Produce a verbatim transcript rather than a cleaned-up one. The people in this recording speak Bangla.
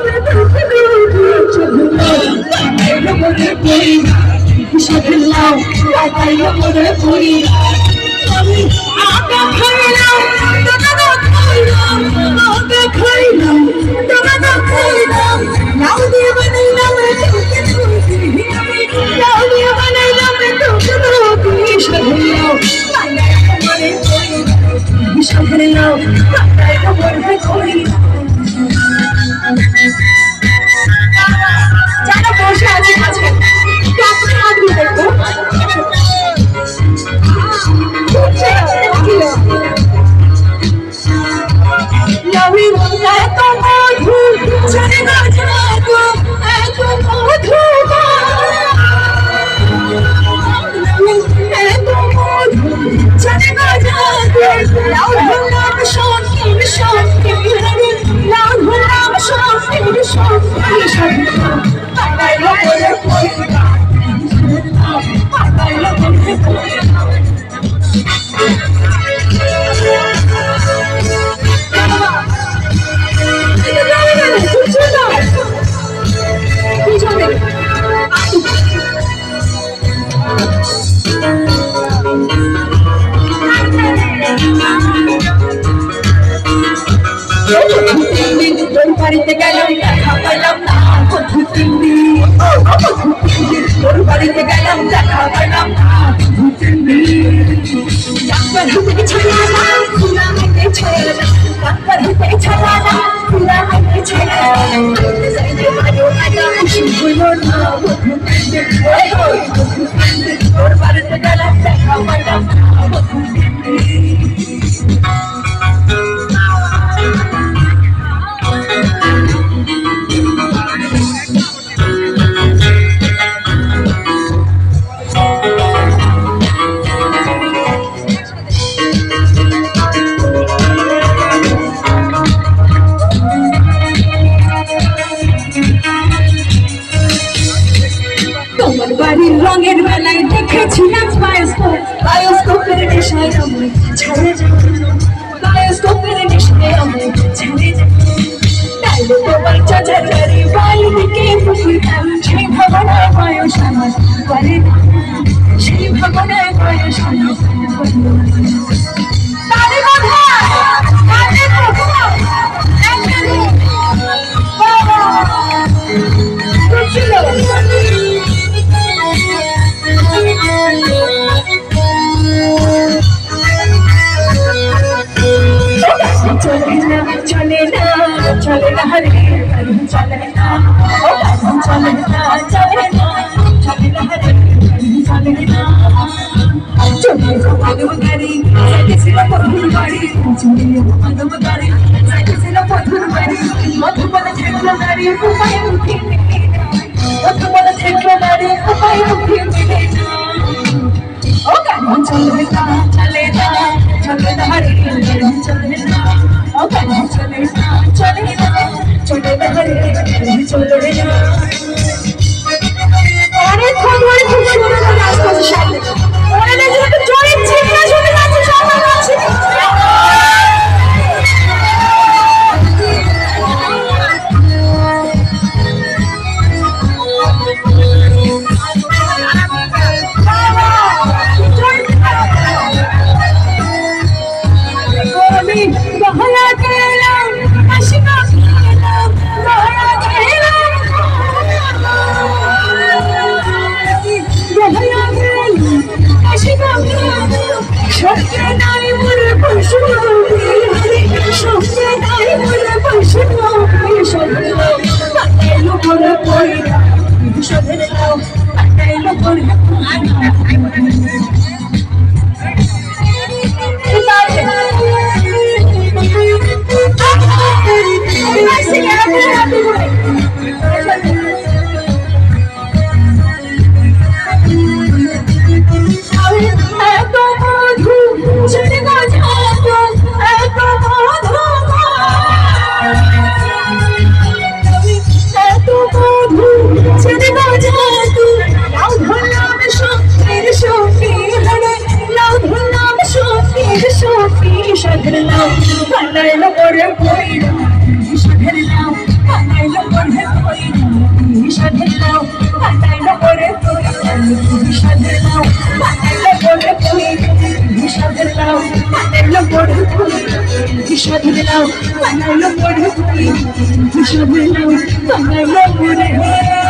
যারা বসে আছে কাছে হাত দিয়ে দেখো বাড়িতে গেলাম দেখা পেলাম না তোর বাড়িতে গেলাম দেখা পেলাম না ডাক্তার হতে ছেড়ে না পুরা হতে ছেড়ে না ডাক্তার হতে ছেড়ে না পুরা হতে ছেড়ে না খুশি হইল না তোর বাড়িতে গেলাম দেখা পেলাম না বাড়ির রঙের বেলায় দেখেছিলাম বায়োস্কোপ বায়োস্কোপের নেশায় আমায় ছেড়ে যাও বায়োস্কোপের নেশায় আমায় ছেড়ে যাও তাইলে তোমার চাচার বাড়ি বাড়িকে ফুকিতাম সেই ভাবনায় বয়স আমার বলে না সেই ভাবনায় বয়স আমার তারে বাধা তারে বাধা বাবা বুঝলো চলে না চলে না চলে না হরে চলে না চলে না চলে না চলে না হরে চলে না চলে মাধব গাড়ি সাইকেল পথুর বাড়ি চলে মাধব গাড়ি সাইকেল পথুর বাড়ি মধুবন ঠেকলো গাড়ি উপায় উঠে মধুবন ঠেকলো গাড়ি উপায় উঠে ও গান চলে না চলে না চলে না হরে চলে না ও গান চলে না চলে না চলে না হরে চলে না আরে তোমার খুব সুন্দর আশপাশে সামনে ওরা না যেন জোরে চিৎকার শুনে যাচ্ছে সবাই আছে সাধলাও বানাইলো বড় ফুল সাধলাও বানাইলো বড় ফুল সাধলাও বানাইলো বড় ফুল সাধলাও বানাইলো বড়